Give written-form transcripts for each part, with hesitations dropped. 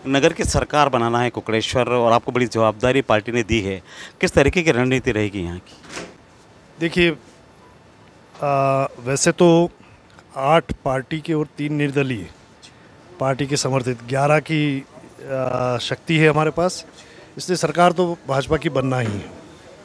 नगर की सरकार बनाना है कुकड़ेश्वर और आपको बड़ी जवाबदारी पार्टी ने दी है। किस तरीके की रणनीति रहेगी यहाँ की? देखिए, वैसे तो 8 पार्टी के और 3 निर्दलीय पार्टी के समर्थित 11 की शक्ति है हमारे पास, इसलिए सरकार तो भाजपा की बनना ही है।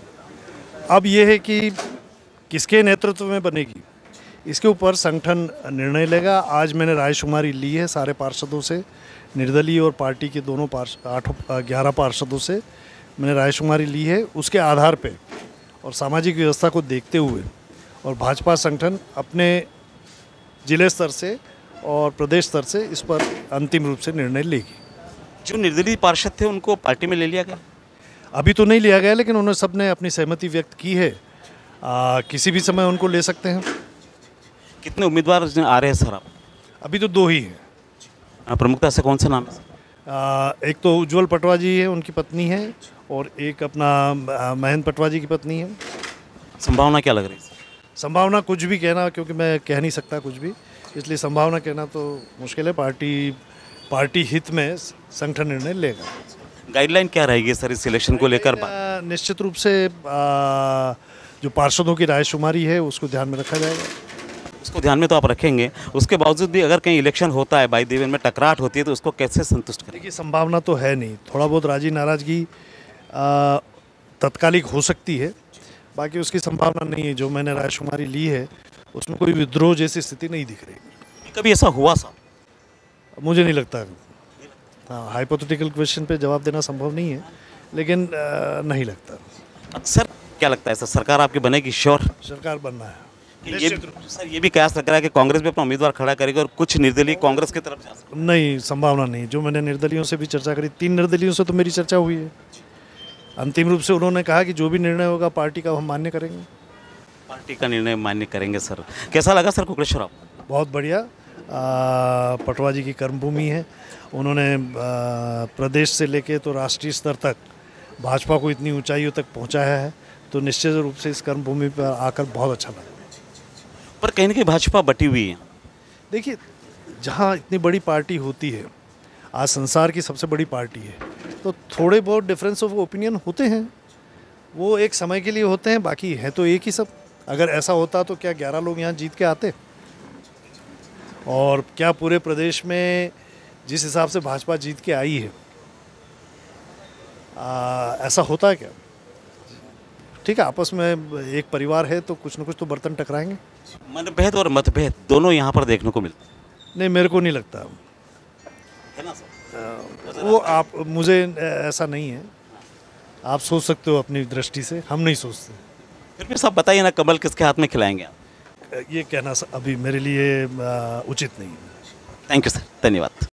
अब ये है कि किसके नेतृत्व में बनेगी, इसके ऊपर संगठन निर्णय लेगा। आज मैंने रायशुमारी ली है सारे पार्षदों से, निर्दलीय और पार्टी के दोनों 11 पार्षदों से मैंने रायशुमारी ली है। उसके आधार पे और सामाजिक व्यवस्था को देखते हुए और भाजपा संगठन अपने जिले स्तर से और प्रदेश स्तर से इस पर अंतिम रूप से निर्णय लेगी। जो निर्दलीय पार्षद थे उनको पार्टी में ले लिया गया? अभी तो नहीं लिया गया, लेकिन उन्होंने सब ने अपनी सहमति व्यक्त की है। किसी भी समय उनको ले सकते हैं। कितने उम्मीदवार आ रहे हैं सर आप? अभी तो 2 ही हैं। प्रमुखता से कौन सा नाम है? एक तो उज्जवल पटवा जी है, उनकी पत्नी है, और एक अपना महेंद्र पटवा जी की पत्नी है। संभावना क्या लग रही है? संभावना कुछ भी कहना, क्योंकि मैं कह नहीं सकता कुछ भी, इसलिए संभावना कहना तो मुश्किल है। पार्टी हित में संगठन निर्णय लेगा। गाइडलाइन क्या रहेगी सर इस इलेक्शन को लेकर? निश्चित रूप से जो पार्षदों की रायशुमारी है उसको ध्यान में रखा जाएगा। उसको ध्यान में तो आप रखेंगे, उसके बावजूद भी अगर कहीं इलेक्शन होता है, बाई देवन में टकराट होती है, तो उसको कैसे संतुष्ट करेंगे? देखिए, संभावना तो है नहीं, थोड़ा बहुत राजी नाराजगी तत्कालिक हो सकती है, बाकी उसकी संभावना नहीं है। जो मैंने रायशुमारी ली है उसमें कोई विद्रोह जैसी स्थिति नहीं दिख रही। कभी ऐसा हुआ साहब? मुझे नहीं लगता। हाँ, हाइपोथेटिकल क्वेश्चन पे जवाब देना संभव नहीं है, लेकिन नहीं लगता। सर क्या लगता है सर, सरकार आपकी बनेगी? श्योर सरकार बनना है। सर ये भी कयास लग रहा है कि कांग्रेस भी अपना उम्मीदवार खड़ा करेगी और कुछ निर्दलीय कांग्रेस की तरफ जा सकते हैं? नहीं, संभावना नहीं। जो मैंने निर्दलियों से भी चर्चा करी, 3 निर्दलियों से तो मेरी चर्चा हुई है। अंतिम रूप से उन्होंने कहा कि जो भी निर्णय होगा पार्टी का हम मान्य करेंगे। पार्टी का निर्णय मान्य करेंगे। सर कैसा लगा सर कुकड़ेश्वर आपको? बहुत बढ़िया। पटवा जी की कर्मभूमि है। उन्होंने प्रदेश से लेके तो राष्ट्रीय स्तर तक भाजपा को इतनी ऊंचाइयों तक पहुंचाया है, तो निश्चित रूप से इस कर्मभूमि पर आकर बहुत अच्छा लगा। पर कहीं ना कहीं भाजपा बटी हुई है। देखिए, जहाँ इतनी बड़ी पार्टी होती है, आज संसार की सबसे बड़ी पार्टी है, तो थोड़े बहुत डिफरेंस ऑफ ओपिनियन होते हैं। वो एक समय के लिए होते हैं, बाकी है तो एक ही सब। अगर ऐसा होता तो क्या 11 लोग यहाँ जीत के आते? और क्या पूरे प्रदेश में जिस हिसाब से भाजपा जीत के आई है, ऐसा होता है क्या? ठीक है, आपस में एक परिवार है तो कुछ न कुछ तो बर्तन टकराएंगे। मनभेद और मतभेद दोनों यहाँ पर देखने को मिलते हैं। नहीं, मेरे को नहीं लगता है ना सर? वो आप मुझे ऐसा नहीं है। आप सोच सकते हो अपनी दृष्टि से, हम नहीं सोचते। फिर भी सब बताइए ना, कमल किसके हाथ में खिलाएंगे आप? ये कहना अभी मेरे लिए उचित नहीं है। थैंक यू सर, धन्यवाद।